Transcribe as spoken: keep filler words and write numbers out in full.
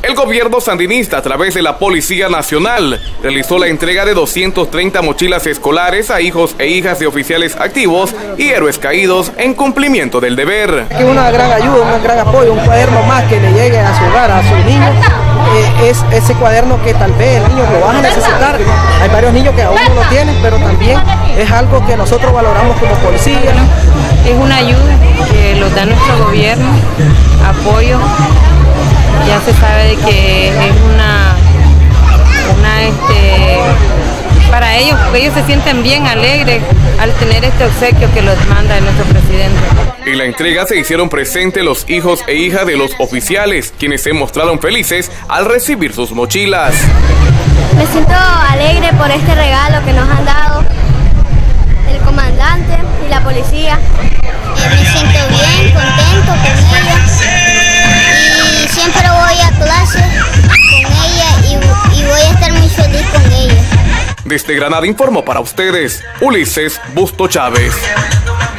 El gobierno sandinista, a través de la Policía Nacional, realizó la entrega de doscientas treinta mochilas escolares a hijos e hijas de oficiales activos y héroes caídos en cumplimiento del deber. Es una gran ayuda, un gran apoyo, un cuaderno más que le llegue a su hogar, a sus niños. Eh, es ese cuaderno que tal vez el niño lo van a necesitar. Hay varios niños que aún no lo tienen, pero también es algo que nosotros valoramos como policía. Es una ayuda que los da nuestro gobierno, apoyo. Ya se sabe de que es una, una este, para ellos, ellos se sienten bien alegres al tener este obsequio que los manda nuestro presidente. En la entrega se hicieron presentes los hijos e hijas de los oficiales, quienes se mostraron felices al recibir sus mochilas. Me siento alegre por este regalo que nos han dado el comandante y la policía. Eh, me siento bien, contento con ellos y siempre voy a clase con ella y, y voy a estar muy feliz con ella. Desde Granada informó para ustedes Ulises Busto Chávez.